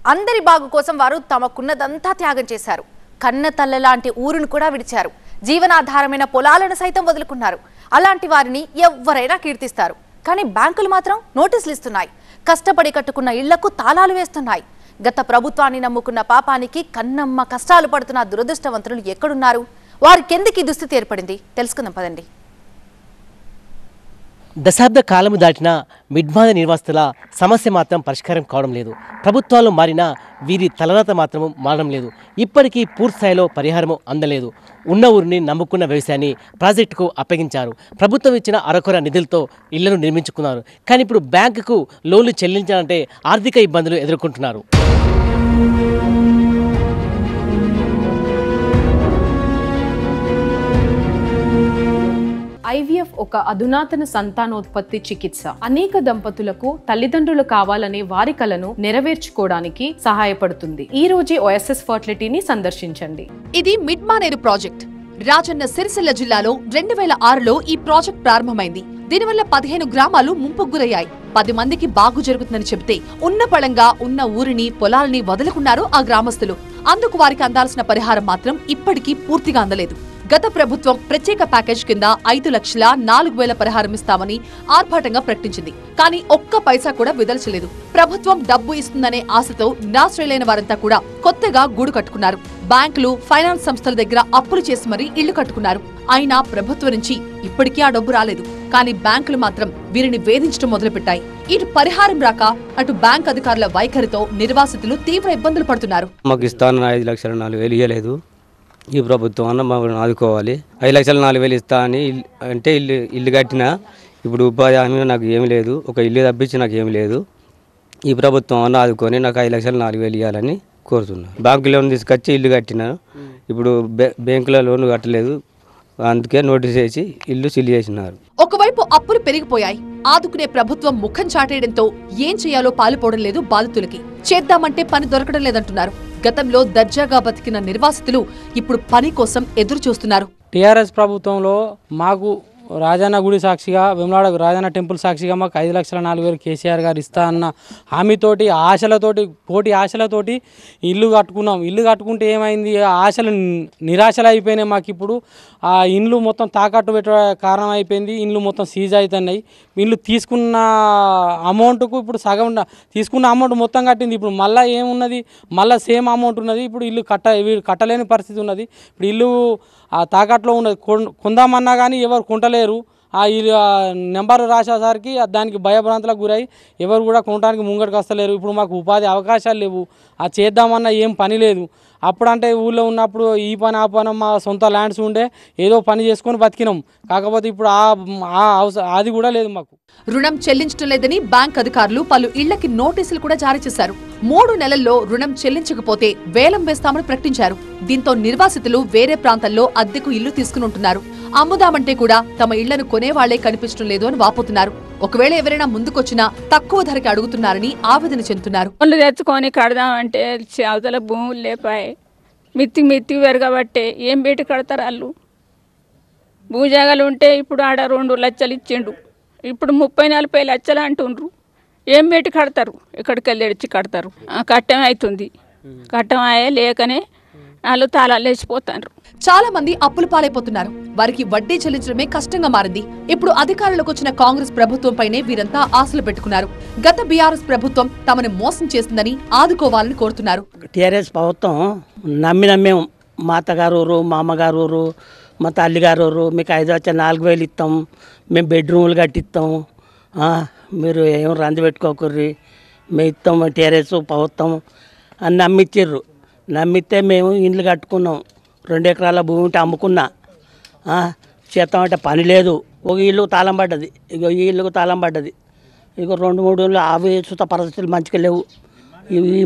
అందరి బాగు కోసం వారు తమకున్నదంతా త్యాగం చేశారు. కన్న తల్ల లాంటి ఊరును కూడా విడిచారు. జీవనాధారమైన పొలాలను సైతం వదులుకున్నారు. అలాంటి వారిని ఎవ్వరైనా కీర్తిస్తారు. కానీ బ్యాంకులు మాత్రం నోటీసులు ఇస్తున్నాయి. కష్టపడి కట్టుకున్న ఇళ్లకు తాళాలు వేస్తున్నాయి. గత ప్రభుత్వాన్ని నమ్ముకున్న పాపానికి కన్నమ్మ కష్టాలు పడుతున్న దురదృష్టవంతులు ఎక్కడున్నారు? వారికెందుకు ఈ దుస్థితి ఏర్పడింది? తెలుసుకుందాం పదండి. దశాబ్ద కాలము దాటిన మిడ్మాద నిర్వాసితుల సమస్య మాత్రం పరిష్కారం కావడం లేదు. ప్రభుత్వాలు మారినా వీరి తలరాత మాత్రము మారడం లేదు. ఇప్పటికీ పూర్తిస్థాయిలో పరిహారము అందలేదు. ఉన్న ఊరిని నమ్ముకున్న వ్యవసాయాన్ని ప్రాజెక్టుకు అప్పగించారు. ప్రభుత్వం ఇచ్చిన అరకొర నిధులతో ఇళ్లను నిర్మించుకున్నారు. కానీ ఇప్పుడు బ్యాంకుకు లోన్లు చెల్లించాలంటే ఆర్థిక ఇబ్బందులు ఎదుర్కొంటున్నారు. IVF ఒక అధునాతన సంతానోత్పత్తి చికిత్స. అనేక దంపతులకు తల్లిదండ్రులు కావాలనే వారి కలను నెరవేర్చుకోవడానికి సహాయపడుతుంది. ఈ రోజే OSS ఫర్టిలిటీని సందర్శించండి. ఇది మిడ్మానేరు ప్రాజెక్ట్. రాజన్న సిరిసిల్ల జిల్లాలో 2006లో ఈ ప్రాజెక్ట్ ప్రారంభమైంది. దీనివల్ల 15 గ్రామాలు ముంపుకు గురయ్యాయి. 10 మందికి బాగు జరుగుతుందని చెబితే ఉన్న పళంగా ఉన్న ఊరిని పొలాలని వదులుకున్నారు ఆ గ్రామస్తులు. అందుకు వారికి అందాల్సిన పరిహారం మాత్రం ఇప్పటికీ పూర్తిగా అందలేదు. గత ప్రభుత్వం ప్రత్యేక ప్యాకేజ్ కింద 5,04,000 పరిహారం ఇస్తామని ఆర్భాటంగా ప్రకటించింది. కానీ ఒక్క పైసా కూడా విదల్చలేదు. ప్రభుత్వం డబ్బు ఇస్తుందనే ఆశతో నిరాశ్రయులైన వారంతా కూడా కొత్తగా గూడు కట్టుకున్నారు. బ్యాంకులు, ఫైనాన్స్ సంస్థల దగ్గర అప్పులు చేసి మరీ ఇళ్లు కట్టుకున్నారు. అయినా ప్రభుత్వం నుంచి ఇప్పటికీ ఆ డబ్బు రాలేదు. కానీ బ్యాంకులు మాత్రం వీరిని వేధించడం మొదలుపెట్టాయి. ఇటు పరిహారం రాక అటు బ్యాంక్ అధికారుల వైఖరితో నిర్వాసితులు తీవ్ర ఇబ్బందులు పడుతున్నారు. మాకు ఇస్తాను 5,04,000 ఇవ్వలేదు. ఈ ప్రభుత్వం అన్న మాకు ఆదుకోవాలి. 5,04,000 ఇస్తా అని అంటే ఇల్లు కట్టినా ఇప్పుడు ఉపాధి హామీ నాకు ఏమి లేదు. ఒక ఇల్లు తప్పించి నాకు ఏమి లేదు. ఈ ప్రభుత్వం అన్న ఆదుకొని నాకు 5,04,000 ఇవ్వాలని కోరుతున్నాను. బ్యాంకు లోన్ తీసుకొచ్చి ఇల్లు కట్టినా ఇప్పుడు బ్యాంకులో లోన్ కట్టలేదు. అందుకే నోటీస్ వేసి ఇల్లు సిల్ చేసినారు. ఒకవైపు అప్పులు పెరిగిపోయాయి. ఆదుకునే ప్రభుత్వం ముఖం చాటేయడంతో ఏం చేయాలో పాలుపోవడం లేదు బాధితులకి. చేద్దామంటే పని దొరకడం లేదంటున్నారు. గతంలో దర్జాగా బతికిన నిర్వాసితులు ఇప్పుడు పని కోసం ఎదురు చూస్తున్నారు. టీఆర్ఎస్ ప్రభుత్వంలో మాకు రాజన్న గుడి సాక్షిగా, వేములవాడ రాజన్న టెంపుల్ సాక్షిగా మాకు 5,04,000 కేసీఆర్ గారు ఇస్తా అన్న హామీతోటి కోటి ఆశలతోటి ఇల్లు కట్టుకున్నాం. ఇల్లు కట్టుకుంటే ఏమైంది? ఆశలు నిరాశలు అయిపోయినాయి. మాకు ఇప్పుడు ఆ ఇండ్లు మొత్తం తాకట్టు పెట్ట కారణం అయిపోయింది. ఇండ్లు మొత్తం సీజ్ అవుతున్నాయి. ఇల్లు తీసుకున్న అమౌంట్కు ఇప్పుడు సగం తీసుకున్న అమౌంట్ మొత్తం కట్టింది. ఇప్పుడు మళ్ళీ ఏమున్నది? మళ్ళీ సేమ్ అమౌంట్ ఉన్నది. ఇప్పుడు ఇల్లు కట్టలేని పరిస్థితి ఉన్నది. ఇప్పుడు ఇల్లు ఆ తాకట్లో ఉన్నది. కొందామన్నా కానీ ఎవరు కొంటలేరు. ఆ నెంబర్ రాసేసరికి దానికి భయభ్రాంతులకు గురై ఎవరు కూడా కొనడానికి ముంగడికి వస్తలేరు. ఇప్పుడు మాకు ఉపాధి అవకాశాలు లేవు. ఆ చేద్దామన్నా ఏం పని లేదు. అప్పుడంటే ఊళ్ళో ఉన్నప్పుడు ఈ పని ఆ పని మా సొంత ల్యాండ్స్ ఉండే ఏదో పని చేసుకొని బతికినాం. కాకపోతే ఇప్పుడు అది కూడా లేదు మాకు. రుణం చెల్లించడం లేదని బ్యాంక్ అధికారులు పలు ఇళ్లకి నోటీసులు కూడా జారీ చేశారు. 3 నెలల్లో రుణం చెల్లించకపోతే వేలం వేస్తామని ప్రకటించారు. దీంతో నిర్వాసితులు వేరే ప్రాంతాల్లో అద్దెకు ఇల్లు తీసుకుని అమ్ముదామంటే కూడా తమ ఇళ్లను కొనేవాళ్లే కనిపించడం లేదు అని వాపోతున్నారు. ఒకవేళ ఎవరైనా ముందుకొచ్చినా తక్కువ ధరకి అడుగుతున్నారని ఆవేదన చెందుతున్నారు. తెచ్చుకొని కడదామంటే అవతల భూములు లేపాయి. మిత్తి పెరగబట్టే ఏం బయట కడతారు వాళ్ళు? భూజాగాలు ఉంటే ఇప్పుడు ఆడ 2 లక్షలు ఇచ్చిండు. ఇప్పుడు 30-40 లక్షలు అంటుండ్రు. ఏం బయట కడతారు? ఎక్కడికి వెళ్ళి తెచ్చి కడతారు? కట్టం అవుతుంది. కట్టం అయ్యే లేకనే వాళ్ళు తాళాలు లేచిపోతారు. చాలా మంది అప్పుల పాలైపోతున్నారు. వారికి వడ్డీ చెల్లించడమే కష్టంగా మారింది. ఇప్పుడు అధికారంలోకి వచ్చిన కాంగ్రెస్ ప్రభుత్వంపైనే వీరంతా ఆశలు పెట్టుకున్నారు. గత BRS ప్రభుత్వం తమను మోసం చేసిందని ఆదుకోవాలని కోరుతున్నారు. టీఆర్ఎస్ ప్రభుత్వం నమ్మి మా అత్తగారు ఊరు, మా అమ్మగారు ఊరు, మా తల్లిగారు ఊరు, మీకు 5,04,000 ఇస్తాం, మేము బెడ్రూమ్లు కట్టిస్తాం, మీరు ఏం రంది పెట్టుకోకర్రి, మేము ఇస్తాం టీఆర్ఎస్ ప్రభుత్వం అని నమ్మిచ్చిర్రు. నమ్మితే మేము ఇండ్లు కట్టుకున్నాం. 2 ఎకరాల భూమి ఉంటే అమ్ముకున్నా. చేస్తామంటే పని లేదు. ఒక ఇల్లుకు తాళం పడ్డది. ఈ ఇల్లుకు తాళం పడ్డది. 2-3 ఇళ్ళు అవి సుత పరిస్థితులు మంచిగా లేవు. ఈ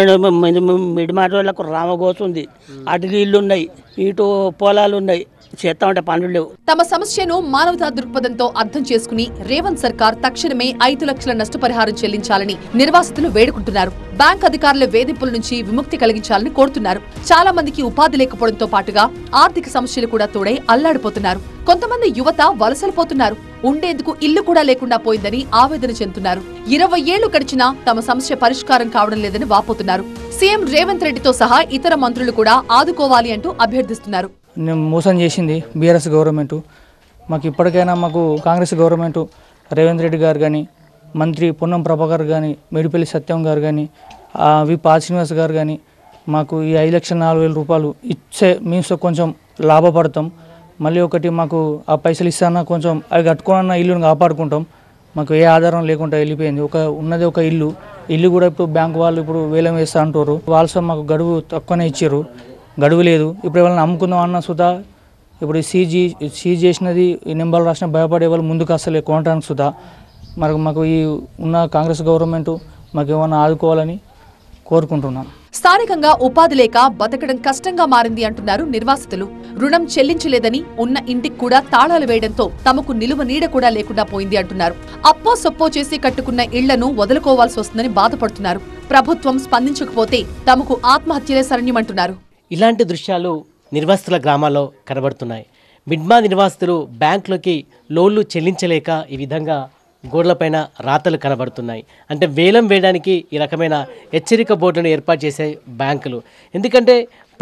మిడిమాటి వాళ్ళకు రామగోసుంది. అటు ఇల్లు ఉన్నాయి, ఇటు పొలాలు ఉన్నాయి. చేస్తామంటే పనులు లేవు. తమ సమస్యను మానవతా దృక్పథంతో అర్థం చేసుకుని రేవంత్ సర్కార్ తక్షణమే 5 లక్షల నష్టపరిహారం చెల్లించాలని నిర్వాసితులు వేడుకుంటున్నారు. బ్యాంక్ అధికారుల వేధింపుల నుంచి విముక్తి కలిగించాలని కోరుతున్నారు. చాలా మందికి ఉపాధి లేకపోవడంతో పాటుగా ఆర్థిక సమస్యలు కూడా తోడై అల్లాడిపోతున్నారు. కొంతమంది యువత వలసలు పోతున్నారు. ఉండేందుకు ఇల్లు కూడా లేకుండా పోయిందని ఆవేదన చెందుతున్నారు. 20 ఏళ్లు గడిచినా తమ సమస్య పరిష్కారం కావడం లేదని వాపోతున్నారు. సీఎం రేవంత్ రెడ్డితో సహా ఇతర మంత్రులు కూడా ఆదుకోవాలి అంటూ అభ్యర్థిస్తున్నారు. మోసం చేసింది బీఆర్ఎస్ గవర్నమెంట్. మాకు ఇప్పటికైనా మాకు కాంగ్రెస్ గవర్నమెంట్ రేవంత్ రెడ్డి గారు కానీ, మంత్రి పొన్నం ప్రభాకర్ కానీ, మేడిపల్లి సత్యం గారు కానీ, వి పాల్ శ్రీనివాస్ గారు కానీ మాకు ఈ 5,04,000 రూపాయలు ఇచ్చే మీన్స్ కొంచెం లాభపడతాం. మళ్ళీ ఒకటి మాకు ఆ పైసలు ఇస్తానా కొంచెం అవి కట్టుకోనన్న ఇల్లుని కాపాడుకుంటాం. మాకు ఏ ఆధారం లేకుండా వెళ్ళిపోయింది. ఉన్నది ఒక ఇల్లు కూడా ఇప్పుడు బ్యాంకు వాళ్ళు ఇప్పుడు వేలం వేస్తా అంటారు. వాళ్ళు మాకు గడువు తక్కువనే ఇచ్చారు, గడువు లేదు. ఇప్పుడు ఎవరైనా అమ్ముకుందాం అన్న సుధా ఇప్పుడు సీజ్ చేసినది ఈ నెంబర్లు రాసిన భయపడే వాళ్ళు ముందుకు అసలే కొనడానికి సుధా. మరి మాకు ఈ ఉన్న కాంగ్రెస్ గవర్నమెంట్ మాకు ఏమైనా ఆదుకోవాలని కోరుకుంటున్నాను. స్థానికంగా ఉపాధి లేక బతకడం కష్టంగా మారింది అంటున్నారు నిర్వాసితులు. రుణం చెల్లించలేదని ఉన్న ఇంటికి కూడా తాళాలు వేయడంతో తమకు నిలువ నీడ కూడా లేకుండా పోయింది అంటున్నారు. అప్పో సొప్పో చేసి కట్టుకున్న ఇళ్లను వదులుకోవాల్సి వస్తుందని బాధపడుతున్నారు. ప్రభుత్వం స్పందించకపోతే తమకు ఆత్మహత్యలే శరణ్యమంటున్నారు. ఇలాంటి దృశ్యాలు నిర్వాసితుల గ్రామాల్లో కనబడుతున్నాయి. మిడ్మా నిర్వాసితులు బ్యాంకులకి లోన్లు చెల్లించలేక ఈ విధంగా గోడలపైన రాతలు కనబడుతున్నాయి. అంటే వేలం వేయడానికి ఈ రకమైన హెచ్చరిక బోర్డులను ఏర్పాటు చేసే బ్యాంకులు. ఎందుకంటే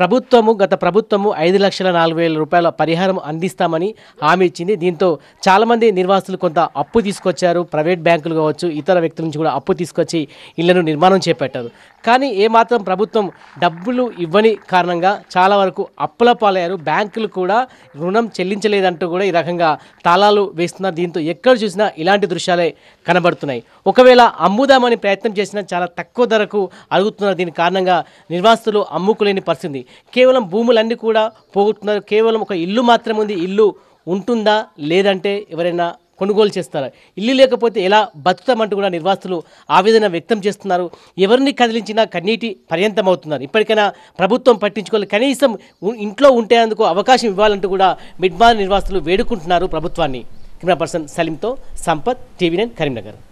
గత ప్రభుత్వము 5,04,000 రూపాయల పరిహారం అందిస్తామని హామీ ఇచ్చింది. దీంతో చాలామంది నిర్వాసితులు కొంత అప్పు తీసుకొచ్చారు. ప్రైవేట్ బ్యాంకులు కావచ్చు, ఇతర వ్యక్తుల నుంచి కూడా అప్పు తీసుకొచ్చి ఇళ్లను నిర్మాణం చేపట్టారు. కానీ ఏమాత్రం ప్రభుత్వం డబ్బులు ఇవ్వని కారణంగా చాలా వరకు అప్పుల పాలయ్యారు. బ్యాంకులు కూడా రుణం చెల్లించలేదంటూ కూడా ఈ రకంగా తాళాలు వేస్తున్నారు. దీంతో ఎక్కడ చూసినా ఇలాంటి దృశ్యాలే కనబడుతున్నాయి. ఒకవేళ అమ్ముదామని ప్రయత్నం చేసినా చాలా తక్కువ ధరకు అడుగుతున్నారు. దీని కారణంగా నిర్వాసితులు అమ్ముకోలేని పరిస్థితి. కేవలం భూములన్నీ కూడా పోగొట్టున్నారు. కేవలం ఒక ఇల్లు మాత్రమే ఉంది. ఇల్లు ఉంటుందా లేదంటే ఎవరైనా కొనుగోలు చేస్తారా? ఇల్లు లేకపోతే ఎలా బతుకుతామంటూ కూడా నిర్వాసితులు ఆవేదన వ్యక్తం చేస్తున్నారు. ఎవరిని కదిలించినా కన్నీటి పర్యంతం అవుతున్నారు. ఇప్పటికైనా ప్రభుత్వం పట్టించుకోవాలి, కనీసం ఇంట్లో ఉండేందుకు అవకాశం ఇవ్వాలంటూ కూడా మిడ్మా నిర్వాసితులు వేడుకుంటున్నారు ప్రభుత్వాన్ని. కెమెరా పర్సన్ సలీంతో సంపత్, TV9 కరీంనగర్.